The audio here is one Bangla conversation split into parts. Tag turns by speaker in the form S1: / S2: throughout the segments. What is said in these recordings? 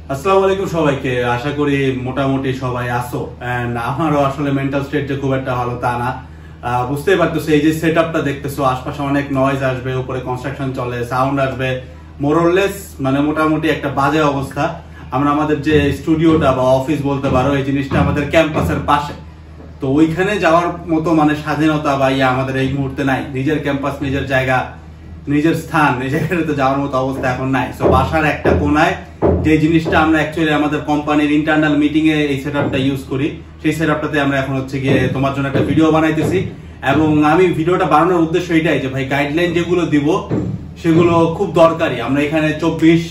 S1: আসসালামু আলাইকুম সবাইকে। আশা করি মোটামুটি সবাই আছো। এন্ড আমারও আসলে মেন্টাল স্টেট যে খুব একটা ভালো তা না। বুঝতেই পারতেছো, এই যে সেটআপটা দেখতেছো, আশপাশে অনেক নয়েজ আসবে, উপরে কনস্ট্রাকশন চলে, সাউন্ড আসবে, মোরলেস মানে মোটামুটি একটা বাজে অবস্থা। আমরা আমাদের যে স্টুডিওটা বা অফিস বলতে পারো, এই জিনিসটা আমাদের ক্যাম্পাসের পাশে। তো ওইখানে যাওয়ার মতো মানে স্বাধীনতা বা আমাদের এই মুহূর্তে নাই। নিজের ক্যাম্পাস, নিজের জায়গা, নিজের স্থান, এই জায়গাটাতে যাওয়ার মতো অবস্থা এখন নাই। সো বাসার একটা কোনায় যে জিনিসটা আমরা অ্যাকচুয়ালি আমাদের কোম্পানির ইন্টারনাল মিটিং এ এই সেটআপটা ইউজ করি, সেই সেটআপটাতে আমরা এখন হচ্ছে গিয়ে তোমার জন্য একটা ভিডিও বানাইতেছি। এবং আমি ভিডিওটা বানানোর উদ্দেশ্য এটাই যে ভাই গাইডলাইন যেগুলো দিব সেগুলো খুব দরকারি। আমরা এখানে 24,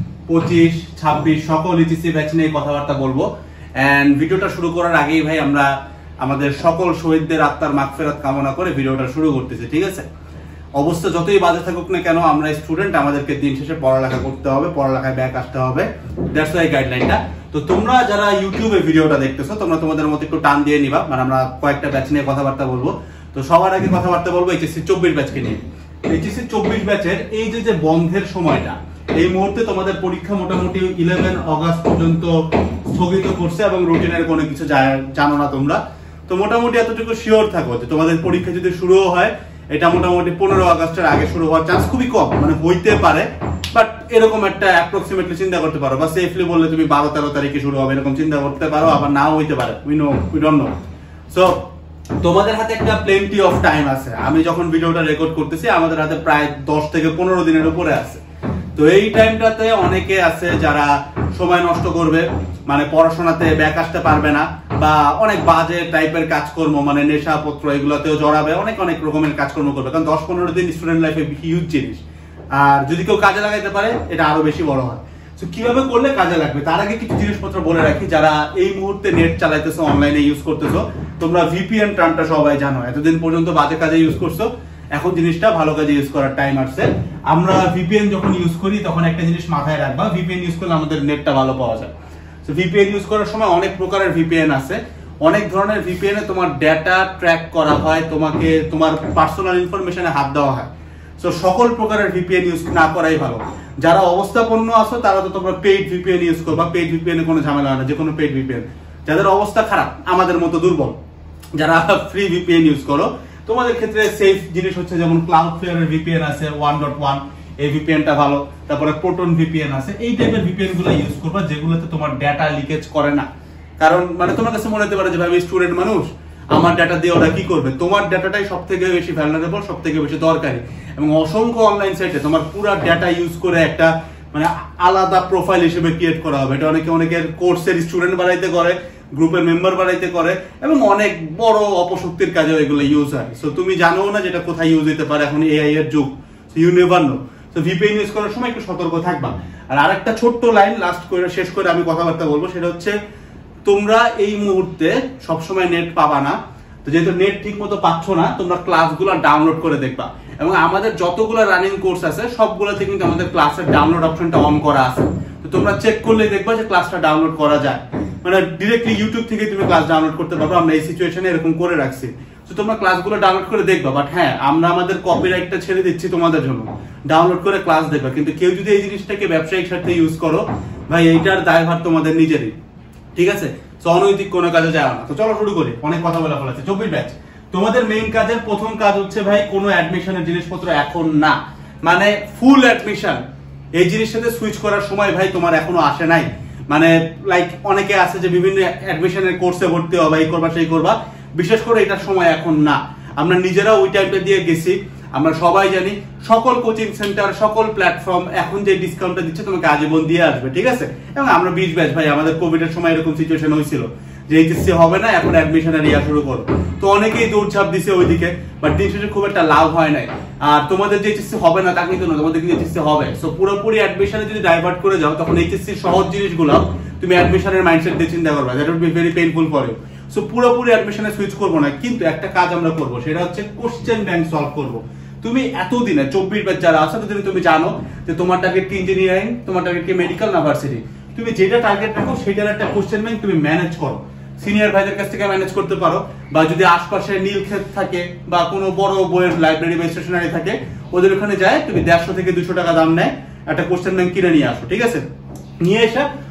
S1: 25, 26 সকল ইটিসি ব্যাচ নিয়ে কথাবার্তা বলবো। এন্ড ভিডিওটা শুরু করার আগেই ভাই আমরা আমাদের সকল শহীদদের আত্মার মাগফিরাত কামনা করে ভিডিওটা শুরু করতেছি, ঠিক আছে? অবস্থা যতই বাজে থাকুক না কেন, আমরা স্টুডেন্ট, আমাদেরকে দিন শেষে পড়ালেখা করতে হবে, পড়ালেখায় ব্যাক আসতে হবে। দ্যাটস ওয়াই গাইডলাইনটা। তো তোমরা যারা ইউটিউবে ভিডিওটা দেখতেছো, তোমরা তোমাদের মতো একটু টান দিয়ে নিবা, মানে আমরা কয়েকটা ব্যাচ নিয়ে কথাবার্তা বলবো। তো সবার আগে কথাবার্তা বলবো এইচএসসি 24 ব্যাচকে নিয়ে। এইচএসসি 24 ব্যাচের এই যে বন্ধের সময়টা, এই মুহূর্তে তোমাদের পরীক্ষা মোটামুটি 11 অগাস্ট পর্যন্ত স্থগিত করছে এবং রুটিনের কোনো কিছু জানো না তোমরা। তো মোটামুটি এতটুকু শিওর থাকো যে তোমাদের পরীক্ষা যদি শুরুও হয়, এটা মোটামুটি 15 আগস্টের আগে শুরু হওয়ার চান্স খুবই কম, মানে হইতে পারে, বাট এরকম একটা অ্যাপ্রক্সিমেটলি চিন্তা করতে পারো, বা সেফলি বললে তুমি 12-13 তারিখে শুরু হবে এরকম চিন্তা করতে পারো, আবার নাও হইতে পারে, উই ডোন্ট নো। সো তোমাদের হাতে একটা প্লেন্টি অফ টাইম আছে। আমি যখন ভিডিওটা রেকর্ড করতেছি আমাদের হাতে প্রায় 10 থেকে 15 দিনের উপরে আছে। তো এই টাইমটাতে অনেকে আছে যারা সময় নষ্ট করবে, মানে পড়াশোনাতে ব্যাক আসতে পারবে না, বা অনেক বাজে টাইপের কাজকর্ম মানে নেশাপত্র এগুলোতেও জড়াবে, অনেক অনেক রকমের কাজকর্ম করবে। কারণ 10-15 দিন স্টুডেন্ট লাইফে হিউজ জিনিস, আর যদি কেউ কাজে লাগাইতে পারে এটা আরো বেশি বড় হয়। তো কিভাবে করলে কাজে লাগবে তার আগে কিছু জিনিসপত্র বলে রাখি। যারা এই মুহূর্তে নেট চালাইতেছো, অনলাইনে ইউজ করতেছো, তোমরা ভিপিএন টার্মটা সবাই জানো। এতদিন পর্যন্ত বাজে কাজে ইউজ করছো, এখন জিনিসটা ভালো কাজে ইউজ করার টাইম আসছে। আমরা ভিপিএন যখন ইউজ করি তখন একটা জিনিস মাথায় রাখবা, ভিপিএন ইউজ করলে আমাদের নেটটা ভালো পাওয়া যায়। তো ভিপিএন ইউজ করার সময় অনেক প্রকারের ভিপিএন আছে, অনেক ধরনের ভিপিএন এ তোমার ডেটা ট্র্যাক করা হয়, তোমাকে তোমার পার্সোনাল ইনফরমেশনে হাত দেওয়া হয়। সো সকল প্রকারের ভিপিএন ইউজ না করাই ভালো। যারা অবস্থাপন্ন আছো তারা তো তোমরা পেইড ভিপিএন ইউজ করবা, পেইড ভিপিএন এ কোনো ঝামেলা হয় না, যে কোনো পেইড ভিপিএন। যাদের অবস্থা খারাপ, আমাদের মতো দুর্বল, যারা ফ্রি ভিপিএন ইউজ করো, তোমাদের ক্ষেত্রে সেফ জিনিস হচ্ছে যেমন ক্লাউডফ্লেয়ার এর ভিপিএন আছে 1.1, এই ভিপিএনটা ভালো। তারপরে প্রোটন ভিপিএন আছে, এই টাইপের ভিপিএন গুলো ইউজ করবা যেগুলোতে তোমার ডেটা লিকেজ করে না। কারণ মানে তোমার কাছে মনে হতে পারে যে ভাই আমি স্টুডেন্ট মানুষ, আমার ডেটা দিয়ে ওরা কি করবে। তোমার ডেটাটাই সব থেকে বেশি ভ্যালনারেবল, সব থেকে বেশি দরকারি। এবং অসংখ্য অনলাইন সাইটে তোমার পুরো ডেটা ইউজ করে একটা মানে আলাদা প্রোফাইল হিসেবে ক্রিয়েট করা হবে। এটা অনেকের কোর্সের স্টুডেন্ট বানাইতে করে, গ্রুপের মেম্বার বানাইতে করে, এবং অনেক বড় অপশক্তির কাজেও এগুলো ইউজ হয়। সো তুমি জানো না যেটা কোথায় ইউজ হতে পারে, এখন এআই এর যুগ, you never know. So VPN use করার সময় একটু সতর্ক থাকবা। আর আরেকটা ছোট্ট লাইন লাস্ট করে শেষ করে আমি কথাবার্তা বলবো, সেটা হচ্ছে তোমরা এই মুহূর্তে সবসময় নেট পাবা না। তো যেহেতু নেট ঠিক মতো পাচ্ছ না, তোমরা ক্লাসগুলো ডাউনলোড করে দেখবা। এবং আমাদের যতগুলো রানিং কোর্স আছে সবগুলোতে কিন্তু আমাদের ক্লাসের ডাউনলোড অপশনটা অন করা আছে। তো তোমরা চেক করলেই দেখবা যে ক্লাসটা ডাউনলোড করা যায়, মানে ডিরেক্টলি ইউটিউব থেকে তুমি ক্লাস ডাউনলোড করতে পারবে। আমরা এই সিচুয়েশনে এরকম করে রাখছি। তো তোমরা ক্লাসগুলো ডাউনলোড করে দেখবা। বাট হ্যাঁ, আমরা আমাদের কপিরাইটটা ছেড়ে দিচ্ছি তোমাদের জন্য, ডাউনলোড করে ক্লাস দেখবা। কিন্তু কেউ যদি এই জিনিসটাকে ব্যবসায়িক স্বার্থে ইউজ করো, ভাই এইটার দায়ভার তোমাদের নিজেরই, ঠিক আছে? সো অনৈতিক কোনো কাজে যায় না। তো চলো শুরু করি, অনেক কথা বলা ফেলেছে। 24 ব্যাচ তোমাদের মেইন কাজের প্রথম কাজ হচ্ছে ভাই কোনো অ্যাডমিশনের জিনিসপত্র এখন না, মানে ফুল অ্যাডমিশন এই জিনিসটাতে সুইচ করার সময় ভাই তোমার এখনো আসে নাই। মানে লাইক অনেকে আছে যে বিভিন্ন অ্যাডমিশনের কোর্সে ভর্তি হবা, এই করবা সেই করবা, বিশেষ করে এটার সময় এখন না। আমরা নিজেরা ওই টাইমটা দিয়ে গেছি, আমরা সবাই জানি। সকল কোচিং সেন্টার, সকল প্ল্যাটফর্ম এখন যে ডিসকাউন্টটা দিচ্ছে তোমাকে আজীবন দিয়ে আসবে, ঠিক আছে? এবং আমরা 20 ব্যাচ ভাই, আমাদের কোভিড এর সময় এরকম সিচুয়েশন হয়েছিল যে এইচএসসি হবে না, এখন অ্যাডমিশনের ইয়া শুরু করো। তো অনেকেই দৌড়ঝাঁপ দিছে ওইদিকে, বাট দিন শেষে খুব একটা লাভ হয় নাই। আর তোমাদের যে এইচএসসি হবে না তা কিন্তু না, তোমাদের কিন্তু এইচএসসি হবে। সো পুরোপুরি অ্যাডমিশনে যদি ডাইভার্ট করে যাও, তখন এইচএসসি সহজ জিনিসগুলো তুমি অ্যাডমিশনের মাইন্ডসেট দিয়ে চিন্তা করবে, that will be very painful for you. So পুরোপুরি অ্যাডমিশনে সুইচ করবো না, কিন্তু একটা কাজ আমরা করবো, সেটা হচ্ছে কোশ্চেন ব্যাংক সলভ করবো। তুমি এতদিনে 24 ব্যাচ যারা আছে ততদিনে তুমি জানো যে তোমার টার্গেট কি ইঞ্জিনিয়ারিং, তোমার টার্গেট কি মেডিকেল না ভার্সিটি। তুমি যেটা টার্গেট রাখো সেটার একটা কোশ্চেন ব্যাংক তুমি ম্যানেজ করো। সিনিয়র ভাইদের কাছ থেকে ম্যানেজ করতে পারো, বা যদি আশপাশে নীলক্ষেত থাকে বা কোনো বড় বইয়ের লাইব্রেরি বা স্টেশনারি থাকে, ওদের ওখানে যায় তুমি 150 থেকে 200 টাকা দাম নেয় একটা কোশ্চেন ব্যাংক কিনে নিয়ে আসো, ঠিক আছে? নিয়ে এসে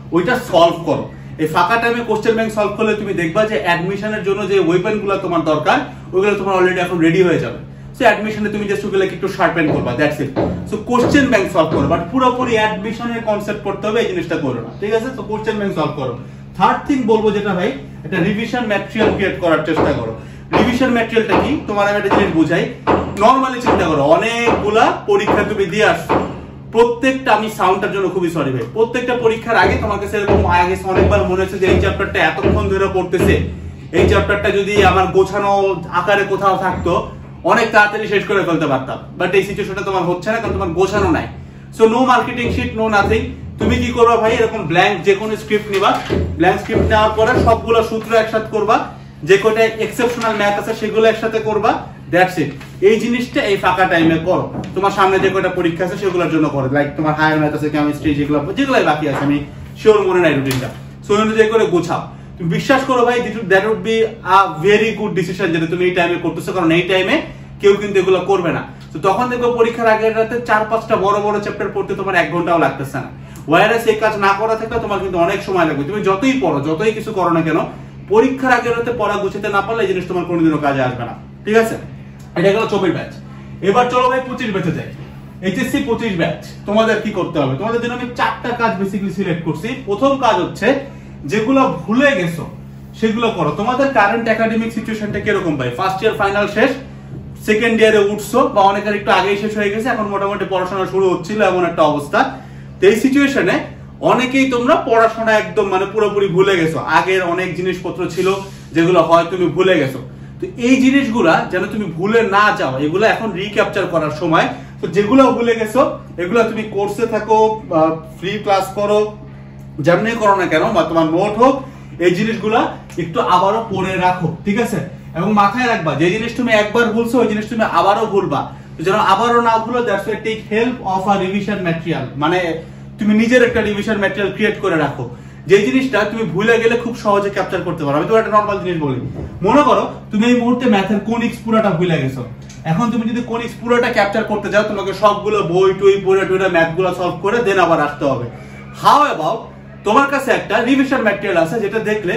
S1: ওইটা সলভ করো। এই ফাঁকা টাইমে কোশ্চেন ব্যাংক সলভ করলে তুমি দেখবা যে অ্যাডমিশনের জন্য যে ওয়েপন গুলো তোমার দরকার ওইগুলো তোমার অলরেডি এখন রেডি হয়ে যাবে। সো অ্যাডমিশনে তুমি জাস্ট ওগুলো একটু শার্পেন করবা, that's it. So question bank solve করো, বাট পুরোপুরি অ্যাডমিশনের কনসেপ্ট পড়তে হবে এই জিনিসটা করো না, ঠিক আছে? তো কোশ্চেন ব্যাংক সলভ করো। থার্ড থিং বলবো যেটা ভাই, একটা রিভিশন ম্যাটেরিয়াল ক্রিয়েট করার চেষ্টা করো। রিভিশন ম্যাটেরিয়ালটা কি তোমার আমি একটা জিনিস বুঝাই। নরমালি চিন্তা করো, অনেকগুলা পরীক্ষা তুমি দিয়ে আসছো, প্রত্যেকটা, আমি সাউন্ডটার জন্য খুবই সরি ভাই, প্রত্যেকটা পরীক্ষার আগে তোমার কাছে এরকম আগে অনেকবার মনে হচ্ছে যে এই চ্যাপ্টারটা এতক্ষণ ধরে পড়তেছে, এই চ্যাপ্টারটা যদি আমার গোছানো আকারে কোথাও থাকতো অনেক তাড়াতাড়ি শেষ করে ফেলতে পারতাম, বাট এই সিচুয়েশনটা তোমার হচ্ছে না কারণ তোমার গোছানো নাই। So no marketing sheet, no nothing. তুমি কি করবা ভাই, এরকম ব্ল্যাঙ্ক যে কোনো স্ক্রিপ্ট নিবা, ব্ল্যাঙ্ক স্ক্রিপ্ট নেওয়ার পরে সবগুলো সূত্র একসাথে করবা, যে কয়টা এক্সেপশনাল ম্যাথ আছে সেগুলো একসাথে করবা, দ্যাটস ইট। এই জিনিসটা এই ফাঁকা টাইমে করো। তোমার সামনে যে কয়টা পরীক্ষা আছে সেগুলোর জন্য করো, লাইক তোমার হায়ার ম্যাথ আছে, কেমিস্ট্রি, যেগুলাই বাকি আছে, আমি শিওর মনে নাই রুটিনটা, সো ওই অনুযায়ী করে গোছাও। তুমি বিশ্বাস করো ভাই, that would be a very good decision যেটা তুমি এই টাইমে করতেছো, কারণ এই টাইমে কেউ কিন্তু এগুলো করবে না। তো তখন দেখবো পরীক্ষার আগের রাতে 4-5টা বড় বড় চ্যাপ্টার পড়তে তোমার 1 ঘন্টাও লাগতেছে না। ওয়াইরাস এই কাজ না করা থাকলে তোমার কিন্তু অনেক সময় লাগবে। তুমি যতই পড়ো, যতই কিছু করো না কেন, পরীক্ষার আগের রাতে পড়া গুছাতে না পারলে এই জিনিস তোমার কোনোদিনও কাজে আসবে না, ঠিক আছে? এটা গেল 24 ব্যাচ। এবার চলো ভাই 25 ব্যাচে যাই। এইচএসসি 25 ব্যাচ, তোমাদের কি করতে হবে? তোমাদের জন্য আমি 4টা কাজ বেসিক্যালি সিলেক্ট করছি। প্রথম কাজ হচ্ছে যেগুলো ভুলে গেছো সেগুলো করো। তোমাদের কারেন্ট একাডেমিক সিচুয়েশনটা কিরকম ভাই? ফার্স্ট ইয়ার ফাইনাল শেষ, সেকেন্ড ইয়ারে উঠছো, বা অনেকের একটু আগেই শেষ হয়ে গেছে, এখন মোটামুটি পড়াশোনা শুরু হচ্ছিল, এমন একটা অবস্থা। তো এই সিচুয়েশনে অনেকেই তোমরা পড়াশোনা একদম মানে পুরোপুরি ভুলে গেছো। আগের অনেক জিনিসপত্র ছিল যেগুলো হয় তুমি ভুলে গেছো। তো এই জিনিসগুলা যেন তুমি ভুলে না যাও, এগুলো এখন রিক্যাপচার করার সময়। তো যেগুলো ভুলে গেছো এগুলো তুমি কোর্সে থাকো, ফ্রি ক্লাস করো, যেমনি করো না কেন, বা তোমার নোট হোক, এই জিনিসগুলা একটু আবারও পড়ে রাখো, ঠিক আছে? এবং মাথায় রাখবা যে জিনিস তুমি একবার ভুলছো ওই জিনিস তুমি আবারও ভুলবা, যেন আবারও না ভুলো। That's why take help of a revision material, মানে তুমি নিজের একটা রিভিশন ম্যাটেরিয়াল ক্রিয়েট করে রাখো, যে জিনিসটা তুমি ভুলে গেলে খুব সহজে ক্যাপচার করতে পারো। আমি তো একটা নরমাল জিনিস বলি, মনে করো তুমি এই মুহূর্তে ম্যাথের কোনিক্স পুরোটা ভুলে গেছো। এখন তুমি যদি কোনিক্স পুরোটা ক্যাপচার করতে যাও, তোমাকে সবগুলো বই টই পড়ে টুড়ে ম্যাথগুলো সলভ করে দেন আবার আসতে হবে। হাউ অ্যাবাউট তোমার কাছে একটা রিভিশন ম্যাটেরিয়াল আছে যেটা দেখলে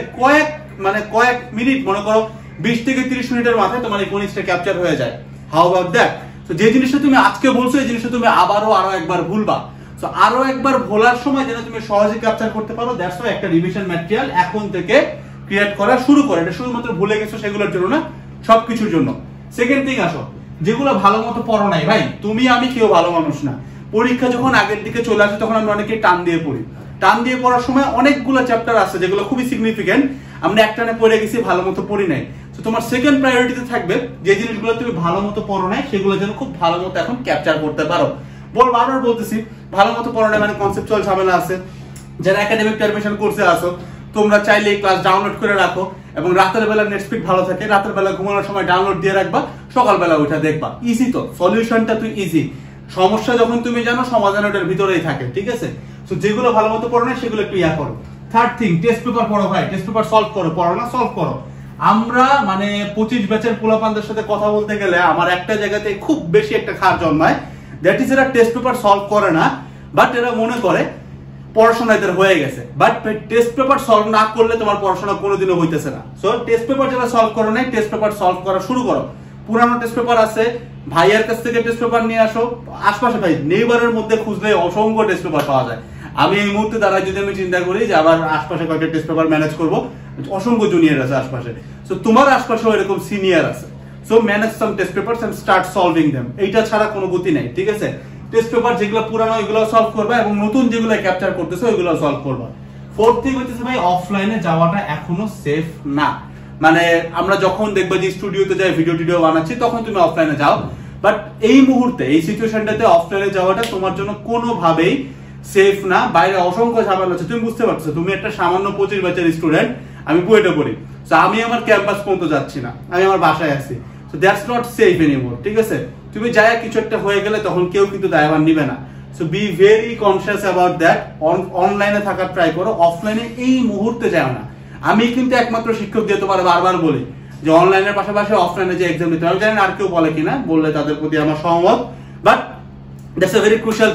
S1: কয়েক মিনিট, মনে করো 20 থেকে 30 মিনিটের মাথায় তোমার এই কোনিক্সটা ক্যাপচার হয়ে যায়। How about that? তো যে জিনিসটা তুমি আজকে বলছো এই জিনিসটা তুমি আরো একবার ভুলবা। সো আরো একবার ভোলার সময় যেন তুমি সহজে ক্যাপচার করতে পারো, দ্যাটস ওয়াই একটা রিভিশন ম্যাটেরিয়াল এখন থেকে ক্রিয়েট করা শুরু করে। এটা শুধুমাত্র ভুলে গেছো সেগুলোর জন্য না, সবকিছুর জন্য। সেকেন্ড থিং আসো, যেগুলো ভালো মতো পড়ো নাই ভাই, তুমি আমি কেউ ভালো মানুষ না। পরীক্ষা যখন আগের দিকে চলে আসে তখন আমরা অনেকে টান দিয়ে পড়ি। টান দিয়ে পড়ার সময় অনেকগুলো চ্যাপ্টার আছে যেগুলো খুবই সিগনিফিকেন্ট, আমরা একটানে পড়ে গেছি, ভালো মতো পড়ি নাই। তো তোমার সেকেন্ড প্রায়োরিটিতে থাকবে যে জিনিসগুলো তুমি ভালো মতো পড়ো নাই সেগুলো যেন খুব ভালো মতো এখন ক্যাপচার করতে পারো। বারবার বলতেছি, ভালো মতো পড়ো নাই মানে কনসেপচুয়াল ঝামেলা আছে। যারা একাডেমিক টার্মিনেশন কোর্সে আসো তোমরা চাইলে এই ক্লাস ডাউনলোড করে রাখো, এবং রাতের বেলা নেট স্পিড ভালো থাকে, রাতের বেলা ঘুমানোর সময় ডাউনলোড দিয়ে রাখবা, সকালবেলা ওইটা দেখবা। ইজি তো, সলিউশনটা তুই ইজি। সমস্যা যখন তুমি জানো সমাধান ওটার ভিতরেই থাকে, ঠিক আছে? তো যেগুলো ভালো মতো পড়ো না সেগুলো একটু ইয়া করো। থার্ড থিং, টেস্ট পেপার পড়ো ভাই, টেস্ট পেপার সলভ করো, পড়ো না সলভ করো। আমরা মানে 25 ব্যাচের পোলাপানদের সাথে কথা বলতে গেলে আমার একটা জায়গাতে খুব বেশি একটা খার জন্মায়, দ্যাট ইজ এরা টেস্ট পেপার সলভ করে না, বাট এরা মনে করে পড়াশোনা এদের হয়ে গেছে। বাট টেস্ট পেপার সলভ না করলে তোমার পড়াশোনা কোনোদিনও হইতেছে না। সো টেস্ট পেপার যারা সলভ করো নাই, টেস্ট পেপার সলভ করা শুরু করো। পুরানো টেস্ট পেপার আছে, ভাইয়ের কাছ থেকে টেস্ট পেপার নিয়ে আসো। আশপাশে ভাই নেইবারের মধ্যে খুঁজলে অসংখ্য টেস্ট পেপার পাওয়া যায়। আমি এই মুহূর্তে দাঁড়ায় যদি আমি চিন্তা করি যে আবার আশপাশে কয়েকটা টেস্ট পেপার ম্যানেজ করবো, অসংখ্য জুনিয়র আছে আশপাশে। সো তোমার আশপাশেও এরকম সিনিয়র আছে। So manage some test papers and start solving them. এইটা ছাড়া কোনো গতি নাই, ঠিক আছে? টেস্ট পেপার যেগুলো পুরানো এগুলো সলভ করবা, এবং নতুন যেগুলো ক্যাপচার করতেছো ওইগুলো সলভ করবা। ফোর্থ থিং হচ্ছে ভাই, অফলাইনে যাওয়াটা এখনো সেফ না। মানে আমরা যখন দেখবা যে স্টুডিওতে যাই ভিডিও টিডিও বানাচ্ছি তখন তুমি অফলাইনে যাও, বাট এই মুহূর্তে এই সিচুয়েশনটাতে অফলাইনে যাওয়াটা তোমার জন্য কোনোভাবেই সেফ না। বাইরে অসংখ্য ঝামেলা আছে, তুমি বুঝতে পারছো। তুমি একটা সামান্য 25 ব্যাচের স্টুডেন্ট, আমি বুয়েটে পড়ি, তো আমি আমার ক্যাম্পাস পর্যন্ত যাচ্ছি না, আমি আমার বাসায় আছি। So that's not safe anymore, ঠিক আছে? তুমি যায় কিছু একটা হয়ে গেলে তখন কেউ কিন্তু দায়ভার নিবে না। So be very conscious about that. অনলাইনে থাকার ট্রাই করো, অফলাইনে এই মুহূর্তে যাও না। আমি কিন্তু একমাত্র শিক্ষক দিয়ে তোমার বারবার বলি যে অনলাইনের পাশাপাশি অফলাইনে যে এক্সাম দিতে হবে। জানি না আর কেউ বলে কিনা, বললে তাদের প্রতি আমার সহমত, but that's a very crucial thing.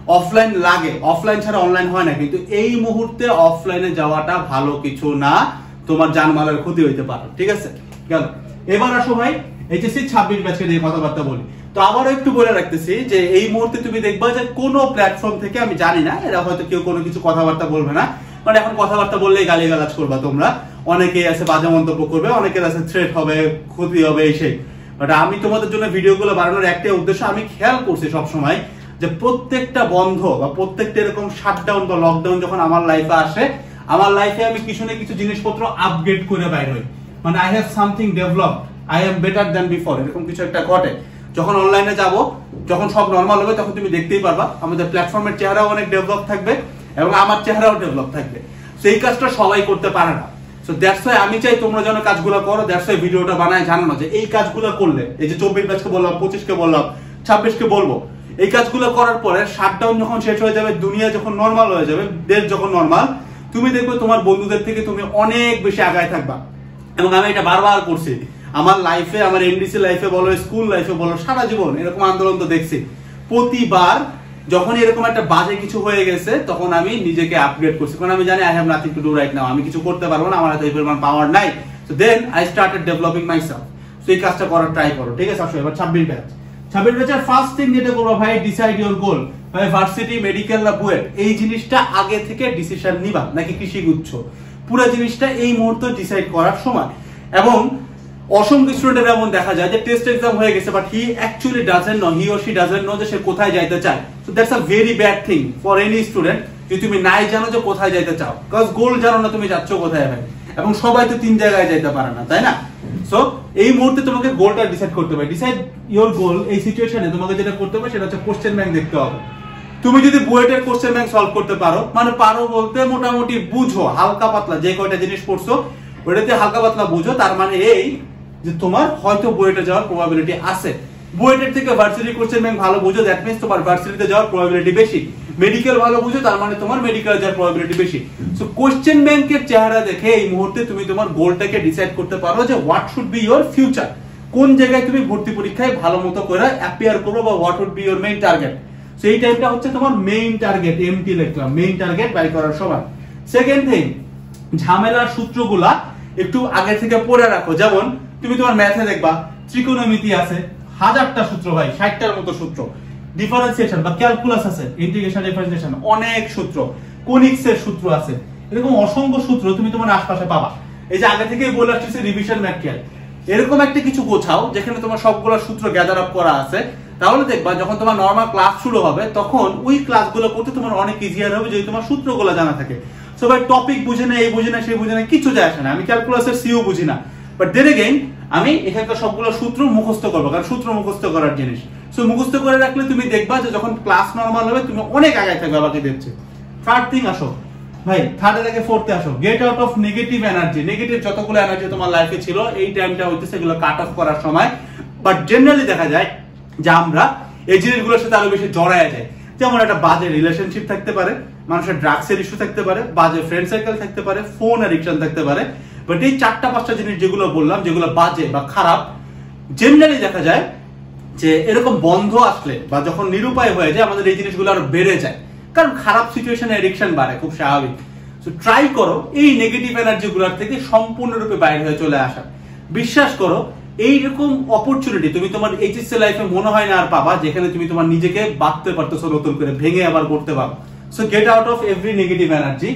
S1: Offline লাগে, অফলাইন ছাড়া অনলাইন হয় না, কিন্তু এই মুহূর্তে অফলাইনে যাওয়াটা ভালো কিছু না, তোমার জানমালের ক্ষতি হইতে পারে। ঠিক আছে, গেল। এবার আসো ভাই এইচএসসি 26 ব্যাচকে নিয়ে কথাবার্তা বলি। তো আবারও একটু বলে রাখতেছি যে এই মুহূর্তে তুমি দেখবা যে কোনো প্ল্যাটফর্ম থেকে, আমি জানি না এরা হয়তো কেউ কোনো কিছু কথাবার্তা বলবে না, মানে এখন কথাবার্তা বললেই গালিগালাজ করবা তোমরা, অনেকেই আছে বাজে মন্তব্য করবে, অনেকের আছে থ্রেট হবে, ক্ষতি হবে, এই সেই। বাট আমি তোমাদের জন্য ভিডিওগুলো বানানোর একটাই উদ্দেশ্য, আমি খেয়াল করছি সবসময় যে প্রত্যেকটা বন্ধ বা প্রত্যেকটা এরকম শাটডাউন বা লকডাউন যখন আমার লাইফে আসে, আমার লাইফে আমি কিছু না কিছু জিনিসপত্র আপগ্রেড করে বাইর হই, মানে I have something developed, I am better than before, এরকম কিছু একটা ঘটে। যখন অনলাইনে যাব, যখন সব নর্মাল হবে, তখন তুমি দেখতেই পারবা আমাদের প্ল্যাটফর্মের চেহারাও অনেক ডেভেলপ থাকবে এবং আমার চেহারাও ডেভেলপ থাকবে। সেই কাজটা সবাই করতে পারে না। সো দ্যাটস ওয়াই আমি চাই তোমরা যেন কাজগুলো করো, দ্যাটস ওয়াই ভিডিওটা বানায় জানানো যে এই কাজগুলো করলে, এই যে 24 ব্যাচকে বললাম, 25কে বললাম, 26কে বলবো, এই কাজগুলো করার পরে শাটডাউন যখন শেষ হয়ে যাবে, দুনিয়া যখন নর্মাল হয়ে যাবে, দেশ যখন নর্মাল, তুমি দেখবে তোমার বন্ধুদের থেকে তুমি অনেক বেশি আগায় থাকবা। এবং আমি এটা বারবার করছি আমার লাইফে, আমার এনডিসি লাইফে বলো, স্কুল লাইফে বলো, সারা জীবন এরকম আন্দোলন তো দেখছি। প্রতিবার যখন এরকম একটা বাজে কিছু হয়ে গেছে, তখন আমি নিজেকে আপগ্রেড করছি, কারণ আমি জানি I have nothing to do right now, আমি কিছু করতে পারবো না, আমার হাতে এই পরিমাণ পাওয়ার নাই। So then I started developing myself. So এই কাজটা করার ট্রাই করো, ঠিক আছে? আসো এবার 26 ব্যাচ। 26 ব্যাচের ফার্স্ট থিং যেটা করবো ভাই, ডিসাইড ইওর গোল। ভাই ভার্সিটি, মেডিকেল না বুয়েট, এই জিনিসটা আগে থেকে ডিসিশন নিবা, নাকি কৃষি গুচ্ছ, পুরো জিনিসটা এই মুহূর্তে ডিসাইড করার সময়। এবং অসংখ্য স্টুডেন্টের এমন দেখা যায় যে টেস্ট এক্সাম হয়ে গেছে, but he actually doesn't know, he or she doesn't know যে সে কোথায় যাইতে চায়। So that's a very bad thing for any student, যদি তুমি নাই জানো যে কোথায় যাইতে চাও, বিকজ গোল জানো না তুমি যাচ্ছ কোথায় ভাই। এবং সবাই তো 3 জায়গায় যাইতে পারে না, তাই না? সো এই মুহূর্তে তোমাকে গোলটা ডিসাইড করতে হবে। Decide your goal. এই সিচুয়েশনে তোমাকে যেটা করতে হবে সেটা হচ্ছে কোশ্চেন ব্যাংক দেখতে হবে। তুমি যদি বুয়েটের কোশ্চেন ব্যাংক সলভ করতে পারো, মানে পারো বলতে মোটামুটি বুঝো, হালকা পাতলা যে কয়টা জিনিস পড়ছো ওটাতে হালকা পাতলা বুঝো, তার মানে এই যে তোমার হয়তো বুয়েটে যাওয়ার প্রবাবিলিটি আছে। বুয়েটের থেকে ভার্সিটি কোশ্চেন ব্যাংক ভালো বুঝো, দ্যাট মিন্স তোমার ভার্সিটিতে যাওয়ার প্রবাবিলিটি বেশি। মেডিকেল ভালো বুঝো, তার মানে তোমার মেডিকেলে যাওয়ার প্রবাবিলিটি বেশি। সো কোশ্চেন ব্যাংকের চেহারা দেখে এই মুহূর্তে তুমি তোমার গোলটাকে ডিসাইড করতে পারো যে what should be your future, কোন জায়গায় তুমি ভর্তি পরীক্ষায় ভালো মতো করে অ্যাপিয়ার করবে, বা what would be your main target. So এই টাইমটা হচ্ছে তোমার মেইন টার্গেট, এমটি লিখলাম, মেইন টার্গেট বাই করার সময়। সেকেন্ড থিং, ঝামেলার সূত্রগুলা একটু আগে থেকে পড়ে রাখো। যেমন তুমি তোমার ম্যাথে দেখবা ত্রিকোণমিতি আছে 1000টা সূত্র ভাই, 60টার মতো সূত্র। ডিফারেন্সিয়েশন বা ক্যালকুলাস আছে, ইন্টিগ্রেশন, ডিফারেন্সিয়েশন, অনেক সূত্র। কোনিক্স এর সূত্র আছে, এরকম অসংখ্য সূত্র তুমি তোমার আশপাশে পাবা। এই যে আগে থেকেই বলে আসছে রিভিশন ম্যাটেরিয়াল, এরকম একটা কিছু গোছাও যেখানে তোমার সবগুলো সূত্র গ্যাদার আপ করা আছে। তাহলে দেখবা যখন তোমার নরমাল ক্লাস শুরু হবে, তখন ওই ক্লাসগুলো করতে তোমার অনেক ইজিয়ার হবে, যদি তোমার সূত্রগুলো জানা থাকে। সো ভাই টপিক বুঝে না, এই বুঝে না, সেই বুঝে না, কিছু যায় আসে না। আমি ক্যালকুলাসের সিও বুঝি না, বাট দেন এগেইন আমি এখানকার সবগুলো সূত্র মুখস্থ করবো, কারণ সূত্র মুখস্থ করার জিনিস। সো মুখস্থ করে রাখলে তুমি দেখবা যে যখন ক্লাস নরমাল হবে তুমি অনেক আগে থাকবে বাকি দেখছে। থার্ড থিং, আসো ভাই থার্ডে থেকে ফোর্থে আসো, get out of negative energy. Negative যতগুলো এনার্জি তোমার লাইফে ছিল, এই টাইমটা হইতেছে এগুলো কাট অফ করার সময়। বাট জেনারেলি দেখা যায় যে আমরা এই জিনিসগুলোর সাথে আরো বেশি জড়ায় যায়। যেমন একটা বাজে রিলেশনশিপ থাকতে পারে, মানুষের ড্রাগসের ইস্যু থাকতে পারে, বাজে ফ্রেন্ড সার্কেল থাকতে পারে, ফোন অ্যাডিকশন থাকতে পারে। বাট এই 4-5টা জিনিস যেগুলো বললাম, যেগুলো বাজে বা খারাপ, জেনারেলি দেখা যায় যে এরকম বন্ধ আসলে বা যখন নিরুপায় হয়ে যায়, আমাদের এই জিনিসগুলো আরো বেড়ে যায়, কারণ খারাপ সিচুয়েশনে অ্যাডিকশন বাড়ে, খুব স্বাভাবিক। সো ট্রাই করো এই নেগেটিভ এনার্জি গুলোর থেকে সম্পূর্ণরূপে বাইরে হয়ে চলে আসা। বিশ্বাস করো এইরকম অপরচুনিটি তুমি তোমার এইচএসসি লাইফে মনে হয় না আর পাবা, যেখানে তুমি তোমার নিজেকে বাঁধতে পারতেছো নতুন করে, ভেঙে আবার করতে পারো। So get out of every negative energy.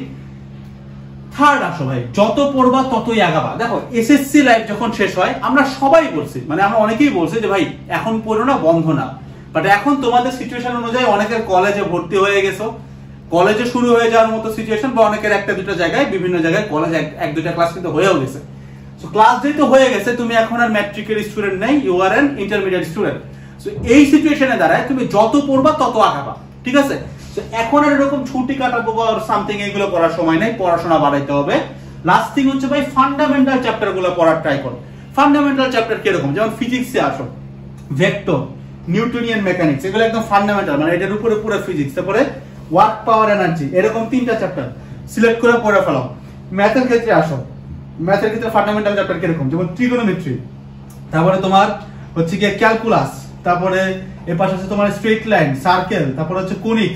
S1: Third আসো ভাই, যত পড়বা ততই আগাবা। দেখো এসএসসি লাইফ যখন শেষ হয়, আমরা সবাই বলছি, মানে আমরা অনেকেই বলছি যে ভাই এখন পড়ো না, বন্ধ না। বাট এখন তোমাদের সিচুয়েশন অনুযায়ী অনেকের কলেজে ভর্তি হয়ে গেছো, কলেজে শুরু হয়ে যাওয়ার মতো সিচুয়েশন, বা অনেকের 1-2টা জায়গায় বিভিন্ন জায়গায় কলেজ 1-2টা ক্লাস কিন্তু হয়েও গেছে। সো ক্লাস যেহেতু হয়ে গেছে, তুমি এখন আর ম্যাট্রিকের স্টুডেন্ট নেই, you are an intermediate student. So এই সিচুয়েশনে দাঁড়ায় তুমি যত পড়বা তত আগাবা, ঠিক আছে? সো এখন আর এরকম ছুটি কাটাবো আর সামথিং এগুলো করার সময় নেই, পড়াশোনা বাড়াইতে হবে। লাস্ট থিং হচ্ছে ভাই ফান্ডামেন্টাল চ্যাপ্টার গুলো পড়ার ট্রাই করো। ফান্ডামেন্টাল চ্যাপ্টার কিরকম, যেমন ফিজিক্সে আসো, ভেক্টর, নিউটনিয়ান মেকানিক্স, এগুলো একদম ফান্ডামেন্টাল, মানে এটার উপরে পুরো ফিজিক্স। তারপরে ওয়ার্ক, পাওয়ার, এনার্জি, এরকম 3টা চ্যাপ্টার সিলেক্ট করে পড়ে ফেলো। ম্যাথের ক্ষেত্রে আসো, ম্যাথের ক্ষেত্রে ফান্ডামেন্টাল চ্যাপ্টার কিরকম, যেমন ট্রিগোনোমেট্রি, তারপরে তোমার হচ্ছে কি ক্যালকুলাস, তারপরে এর পাশে আছে তোমার স্ট্রেট লাইন, সার্কেল, তারপরে হচ্ছে কোনিক্স,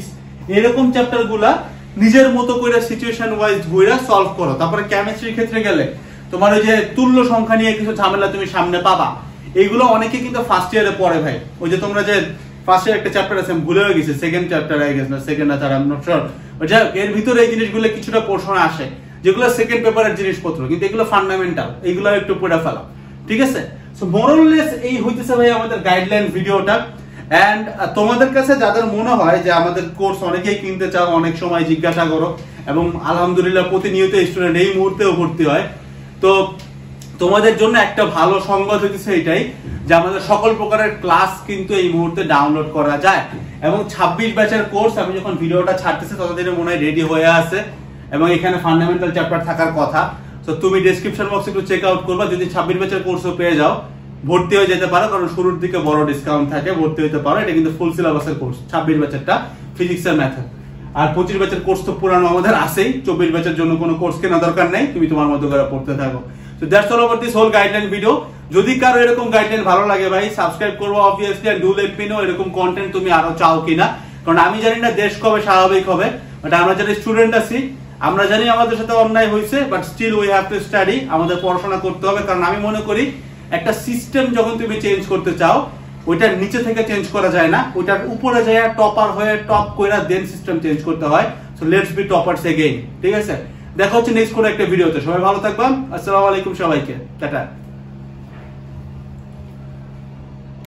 S1: এরকম চ্যাপ্টার গুলা নিজের মতো করে সিচুয়েশন ওয়াইজ ঘুরে সলভ করো। তারপরে কেমিস্ট্রির ক্ষেত্রে গেলে তোমার ওই যে তুল্য সংখ্যা নিয়ে কিছু ঝামেলা তুমি সামনে পাবা, এইগুলো অনেকে কিন্তু ফার্স্ট ইয়ারে পড়ে ভাই। ওই যে তোমরা যে ফার্স্ট ইয়ার একটা চ্যাপ্টার আছে, আমি ভুলে গেছি, সেকেন্ড চ্যাপ্টার আই গেস না সেকেন্ড আছে, আই এম নট শিওর। এর ভিতরে এই জিনিসগুলো কিছুটা পোর্শন আসে যেগুলো সেকেন্ড পেপারের জিনিসপত্র, কিন্তু এগুলো ফান্ডামেন্টাল, এগুলো একটু পড়ে ফেলা, ঠিক আছে? সো মোরাললেস এই হইতেছে ভাই আমাদের গাইডলাইন ভিডিওটা। এন্ড তোমাদের কাছে যাদের মনে হয় যে আমাদের কোর্স অনেকেই কিনতে চাও, অনেক সময় জিজ্ঞাসা করো, এবং আলহামদুলিল্লাহ প্রতিনিয়ত স্টুডেন্ট এই মুহূর্তেও ভর্তি হয়, তো তোমাদের জন্য একটা ভালো সংবাদ হইতেছে এটাই যে আমাদের সকল প্রকারের ক্লাস কিন্তু এই মুহূর্তে ডাউনলোড করা যায়, এবং 26 ব্যাচের কোর্স আমি যখন ভিডিওটা ছাড়তেছি ততদিনে মনে হয় রেডি হয়ে আছে, এবং এখানে ফান্ডামেন্টাল চ্যাপ্টার থাকার কথা। তো তুমি ডেসক্রিপশন বক্সে একটু চেক আউট করবা, যদি 26 ব্যাচের কোর্সও পেয়ে যাও ভর্তি হয়ে যেতে পারো, কারণ শুরুর দিকে বড় ডিসকাউন্ট থাকে, ভর্তি হতে পারো। এটা কিন্তু ফুল সিলেবাসের কোর্স, 26 ব্যাচেরটা ফিজিক্স এর ম্যাথ, আর 25 ব্যাচের কোর্স তো পুরানো আমাদের আছেই। 24 ব্যাচের জন্য কোনো কোর্স কেনা দরকার নেই, তুমি তোমার মতো করে পড়তে থাকো। So that's all about this whole guideline video. যদি কারো এরকম গাইডলাইন ভালো লাগে ভাই সাবস্ক্রাইব করবো obviously, and do let me know এরকম কন্টেন্ট তুমি আরো চাও কিনা, কারণ আমি জানি না দেশ কবে স্বাভাবিক হবে, বাট আমরা যারা স্টুডেন্ট আছি আমরা জানি আমাদের সাথে অন্যায় হয়েছে, but still we have to study, আমাদের পড়াশোনা করতে হবে। কারণ আমি মনে করি একটা সিস্টেম যখন তুমি চেঞ্জ করতে চাও ওইটার নিচে থেকে চেঞ্জ করা যায় না, ওইটার উপরে যায় টপার হয়ে টপ কইরা দেন সিস্টেম চেঞ্জ করতে হয়। So let's be toppers again, ঠিক আছে? দেখা হচ্ছে নেক্সট কোনো একটা ভিডিওতে। সবাই ভালো থাকবেন, আসসালামু আলাইকুম সবাইকে, টাটা।